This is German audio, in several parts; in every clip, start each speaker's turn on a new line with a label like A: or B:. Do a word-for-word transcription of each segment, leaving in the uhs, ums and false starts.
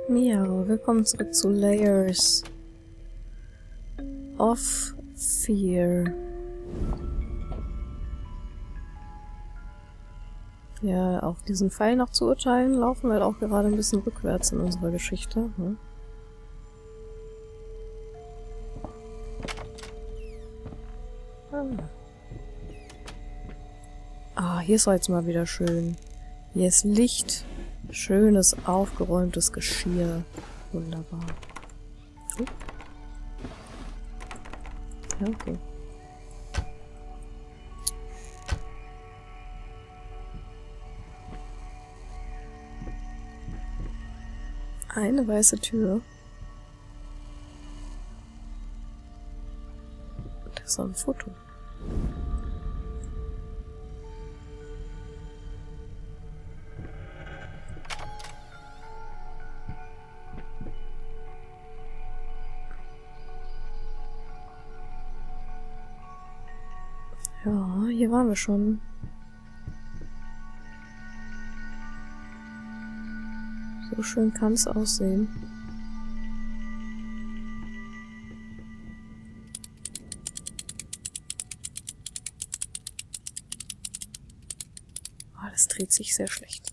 A: Ja, willkommen zurück zu Layers of Fear. Ja, auf diesen Pfeil noch zu urteilen, laufen wir halt auch gerade ein bisschen rückwärts in unserer Geschichte. Hm? Ah, hier ist jetzt mal wieder schön. Hier ist Licht. Schönes, aufgeräumtes Geschirr. Wunderbar. Oh. Ja, okay. Eine weiße Tür. Das ist ein Foto. Ja, hier waren wir schon. So schön kann es aussehen. Oh, das dreht sich sehr schlecht.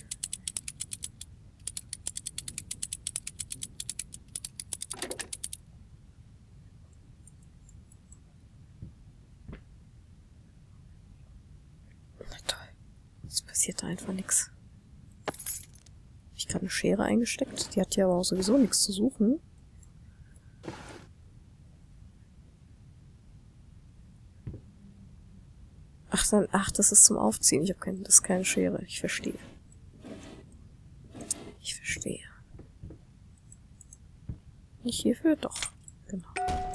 A: Na toll. Es passiert einfach nichts. Ich habe gerade eine Schere eingesteckt. Die hat hier aber auch sowieso nichts zu suchen. Ach, dann, ach, das ist zum Aufziehen. Ich habe kein, das ist keine Schere. Ich verstehe. Ich verstehe. Nicht hierfür? Doch. Genau.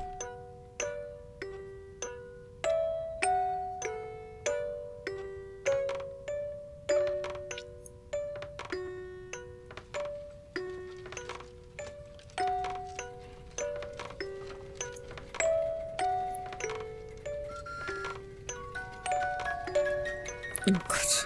A: Oh Gott.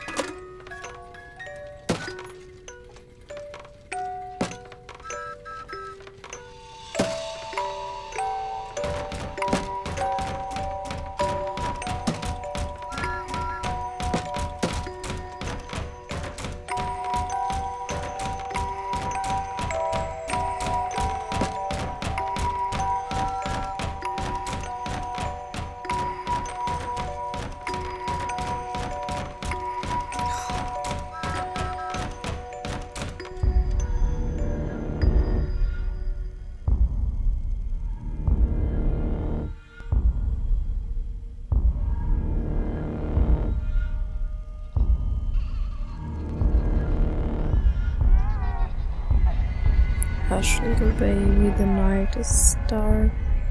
A: Hush, little baby, the night is dark.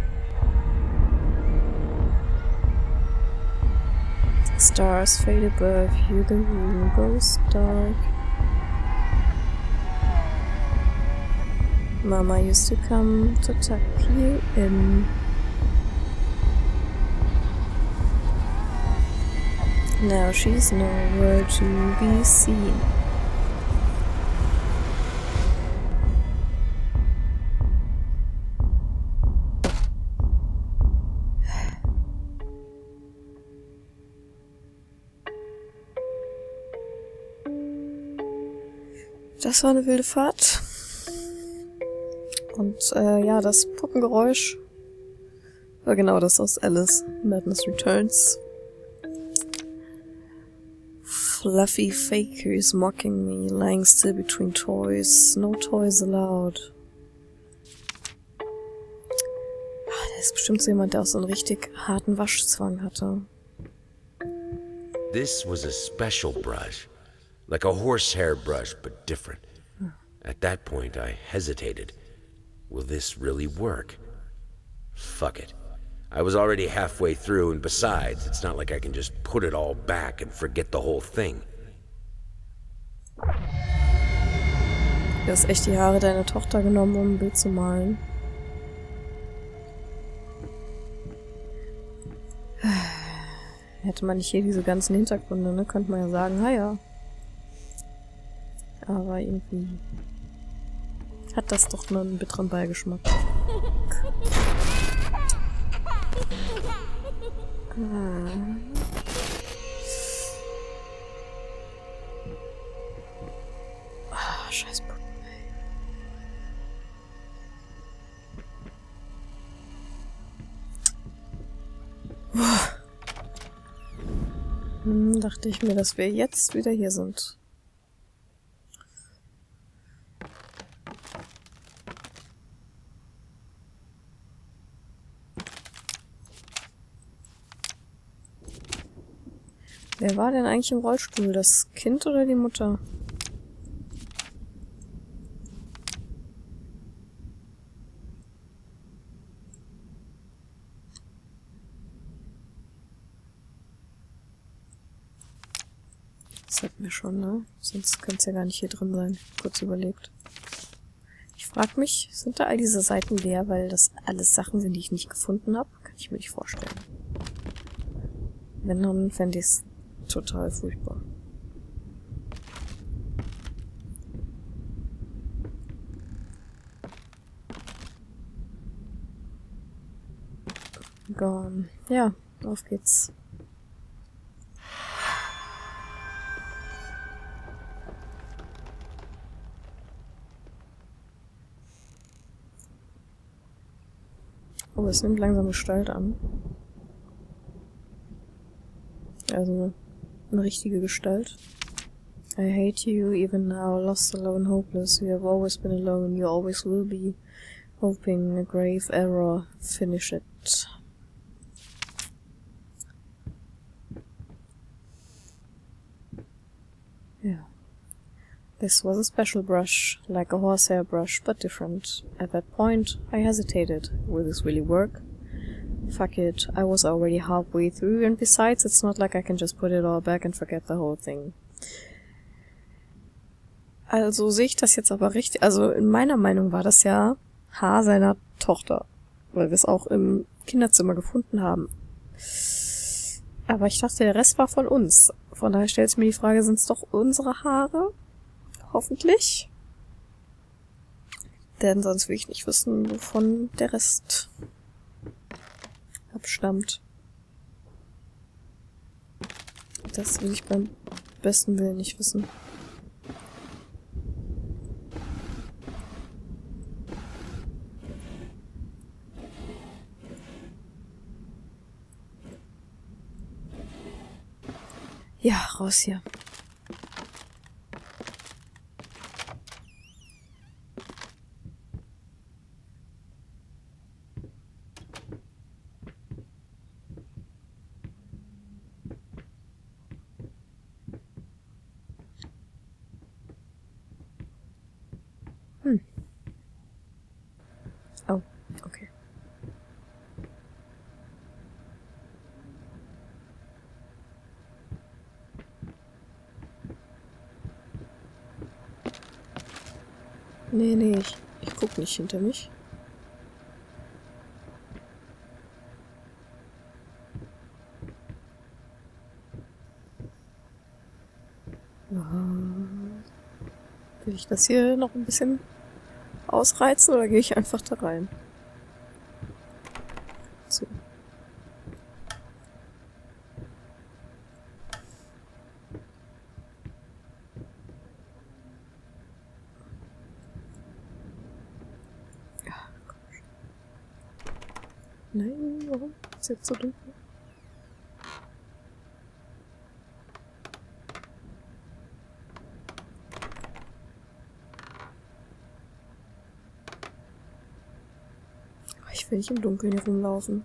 A: The stars fade above you, the room goes dark. Mama used to come to tuck you in. Now she's nowhere to be seen. Das war eine wilde Fahrt. Und äh, ja, das Puppengeräusch war genau das aus Alice. Madness Returns. Fluffy fakers mocking me, lying still between toys. No toys allowed. Ah, der ist bestimmt so jemand, der auch so einen richtig harten Waschzwang hatte.
B: This was a special brush. Like a horsehair brush, but different. At that point, I hesitated. Will this really work? Fuck it. I was already halfway through, and besides, it's not like I can just put it all back and forget the whole thing.
A: Du hast echt die Haare deiner Tochter genommen, um ein Bild zu malen. Hätte man nicht hier diese ganzen Hintergründe, ne, könnte man ja sagen, ha ja. Aber irgendwie hat das doch nur einen bitteren Beigeschmack. Ah. Ah, scheiß Puppen, ey. Hm, dachte ich mir, dass wir jetzt wieder hier sind. Wer war denn eigentlich im Rollstuhl? Das Kind oder die Mutter? Das hatten wir schon, ne? Sonst könnte es ja gar nicht hier drin sein. Kurz überlegt. Ich frage mich, sind da all diese Seiten leer, weil das alles Sachen sind, die ich nicht gefunden habe? Kann ich mir nicht vorstellen. Wenn, dann fände ich es total furchtbar. Gone. Ja, auf geht's. Oh, es nimmt langsam Gestalt an. Also, eine richtige Gestalt. I hate you, even now, lost, alone, hopeless. You have always been alone, you always will be. Hoping a grave error, finish it. Yeah. This was a special brush, like a horsehair brush, but different. At that point, I hesitated. Will this really work? Fuck it, I was already halfway through, and besides, it's not like I can just put it all back and forget the whole thing. Also sehe ich das jetzt aber richtig, also in meiner Meinung war das ja Haar seiner Tochter, weil wir es auch im Kinderzimmer gefunden haben. Aber ich dachte, der Rest war von uns. Von daher stellt sich mir die Frage, sind es doch unsere Haare? Hoffentlich. Denn sonst will ich nicht wissen, wovon der Rest abstammt. Das will ich beim besten Willen nicht wissen. Ja, raus hier. Hm. Oh, okay. Nee, nee, ich, ich guck nicht hinter mich. Ja. Will ich das hier noch ein bisschen ausreizen oder gehe ich einfach da rein? So. Nein, warum? Ist jetzt so dunkel. Ich will nicht im Dunkeln hier rumlaufen.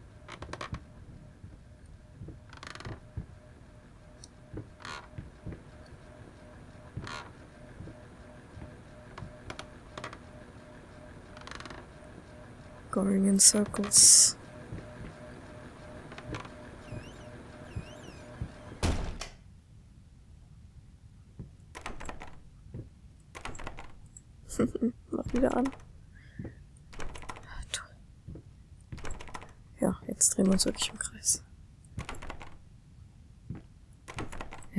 A: Going in circles. Mach wieder an. Toll. Ja, jetzt drehen wir uns wirklich im Kreis.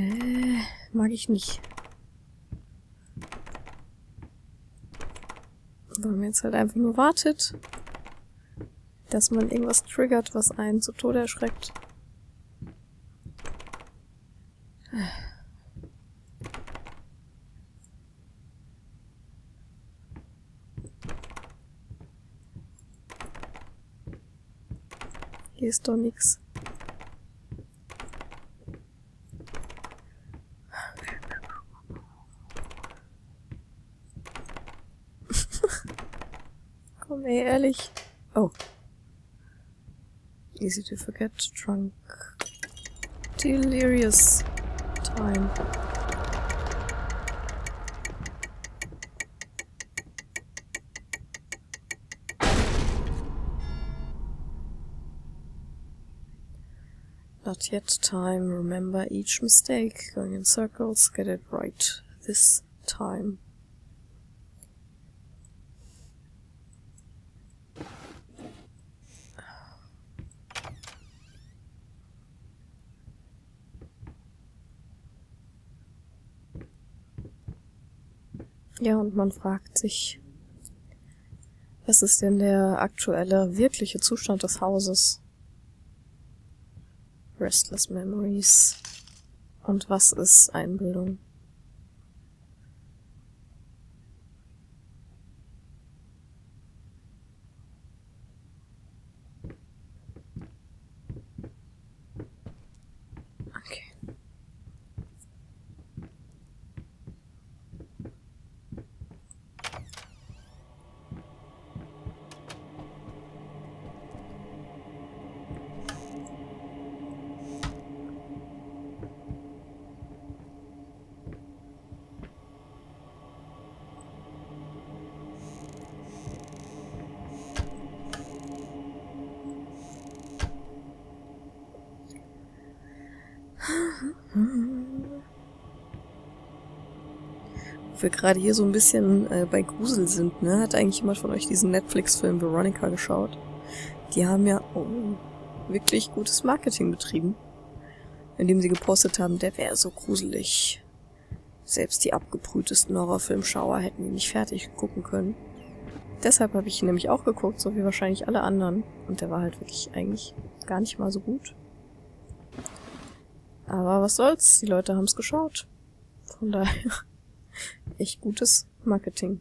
A: Äh, mag ich nicht. Weil man jetzt halt einfach nur wartet, dass man irgendwas triggert, was einen zu Tode erschreckt. Hier ist doch nix. Komm, ey, ehrlich. Oh. Easy to forget. Drunk. Delirious time. Not yet time. Remember each mistake. Going in circles. Get it right this time. Ja, und man fragt sich, was ist denn der aktuelle, wirkliche Zustand des Hauses? Restless Memories. Und was ist Einbildung? Okay. Wo wir gerade hier so ein bisschen äh, bei Grusel sind, ne? Hat eigentlich jemand von euch diesen Netflix-Film Veronica geschaut? Die haben ja oh, wirklich gutes Marketing betrieben, indem sie gepostet haben, der wäre so gruselig. Selbst die abgebrühtesten Horrorfilmschauer hätten ihn nicht fertig gucken können. Deshalb habe ich ihn nämlich auch geguckt, so wie wahrscheinlich alle anderen. Und der war halt wirklich eigentlich gar nicht mal so gut. Aber was soll's, die Leute haben's geschaut. Von daher echt gutes Marketing.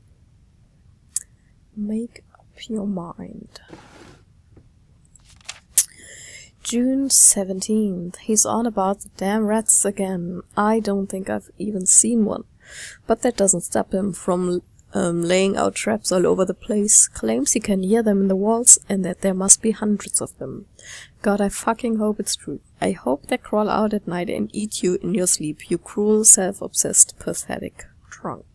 A: Make up your mind. June seventeenth. He's on about the damn rats again. I don't think I've even seen one. But that doesn't stop him from um, laying out traps all over the place. Claims he can hear them in the walls and that there must be hundreds of them. God, I fucking hope it's true. I hope they crawl out at night and eat you in your sleep, you cruel, self-obsessed, pathetic drunk.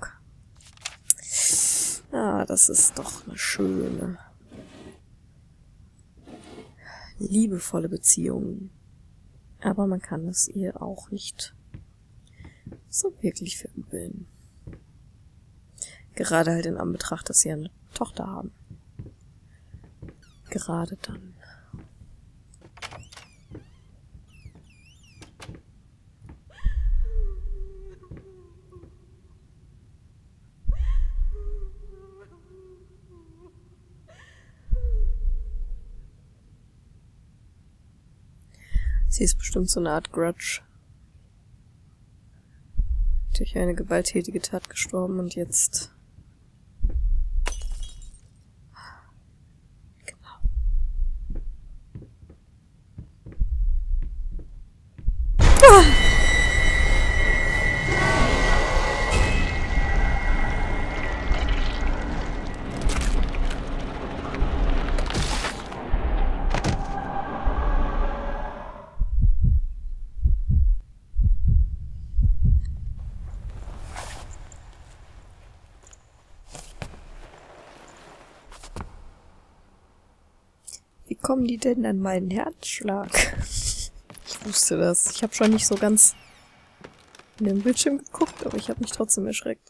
A: Ah, das ist doch eine schöne, liebevolle Beziehung. Aber man kann es ihr auch nicht so wirklich verübeln. Gerade halt in Anbetracht, dass sie eine Tochter haben. Gerade dann. Sie ist bestimmt so eine Art Grudge. Durch eine gewalttätige Tat gestorben und jetzt... Genau. Ah! Wie kommen die denn an meinen Herzschlag? Ich wusste das. Ich habe schon nicht so ganz in den Bildschirm geguckt, aber ich habe mich trotzdem erschreckt.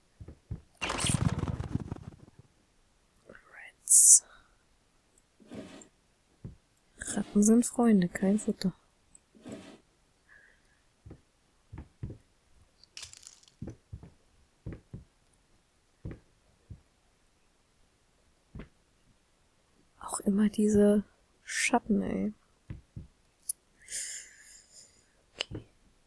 A: Rats. Ratten sind Freunde, kein Futter. Immer diese Schatten, ey. Okay.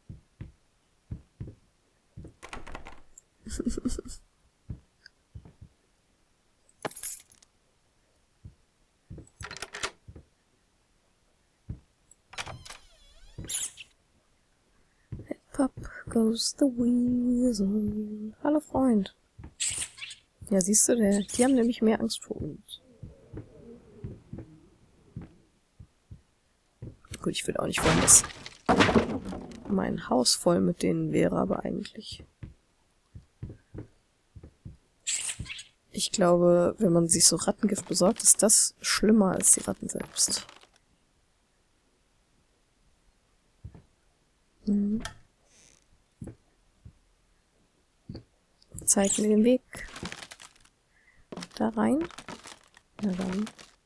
A: Up goes the weasel. Hallo Freund. Ja, siehst du, der, die haben nämlich mehr Angst vor uns. Gut, ich will auch nicht wollen, dass mein Haus voll mit denen wäre, aber eigentlich... Ich glaube, wenn man sich so Rattengift besorgt, ist das schlimmer als die Ratten selbst. Mhm. Zeig mir den Weg. Da rein? Na dann.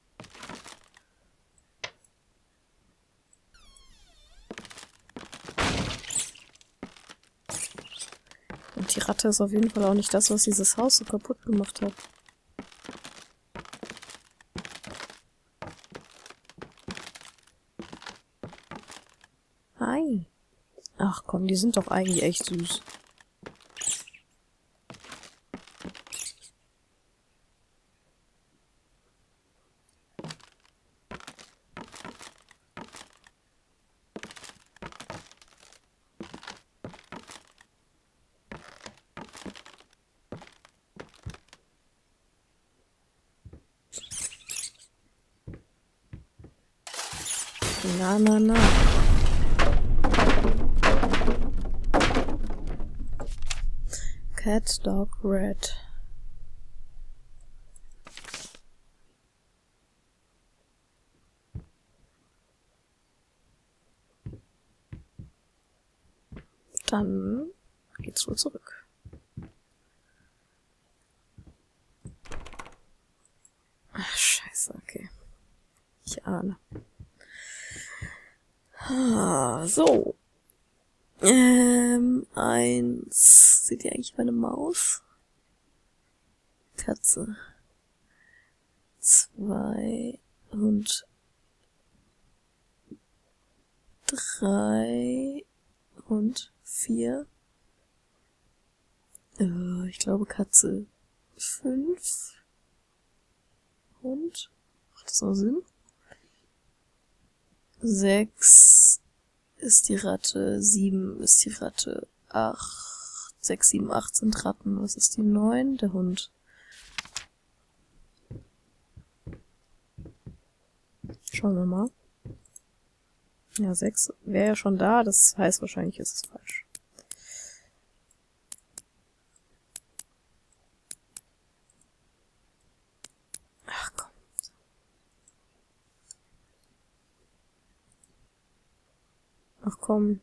A: Und die Ratte ist auf jeden Fall auch nicht das, was dieses Haus so kaputt gemacht hat. Hi. Ach komm, die sind doch eigentlich echt süß. Na, na, na. Cat, dog, rat. Dann geht's wohl zurück. Ach, scheiße, okay. Ich ahne. Ah, so. Ähm, eins. Seht ihr eigentlich meine Maus? Katze. Zwei und drei und vier. Äh, ich glaube Katze. Fünf. Und? Macht das noch Sinn? Sechs ist die Ratte, sieben ist die Ratte, acht, sechs, sieben, acht sind Ratten. Was ist die neun? Der Hund. Schauen wir mal. Ja, sechs wäre ja schon da, das heißt wahrscheinlich ist es falsch. Ach komm. Ach komm.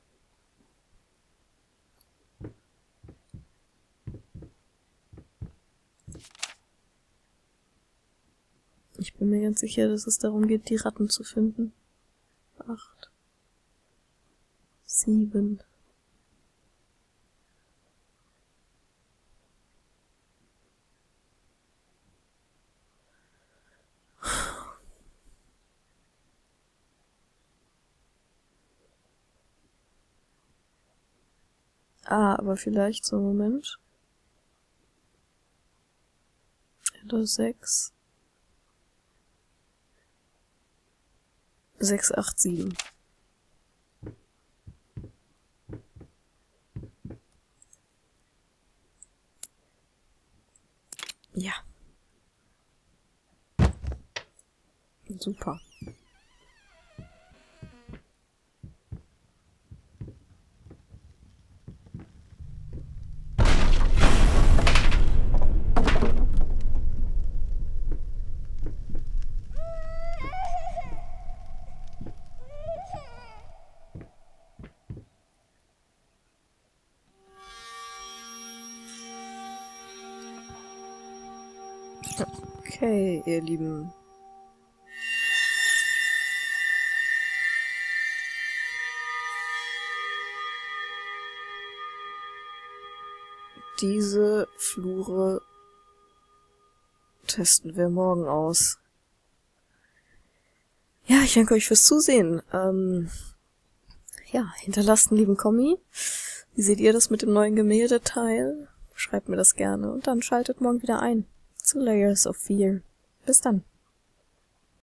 A: Ich bin mir ganz sicher, dass es darum geht, die Ratten zu finden. Acht. Sieben. Ah, aber vielleicht so, Moment. Oder sechs. Sechs, acht, sieben. Ja. Super. Okay, ihr Lieben. Diese Flure testen wir morgen aus. Ja, ich danke euch fürs Zusehen. Ähm, ja, hinterlasst einen lieben Kommi. Wie seht ihr das mit dem neuen Gemäldeteil? Schreibt mir das gerne und dann schaltet morgen wieder ein zu Layers of Fear. Bis dann.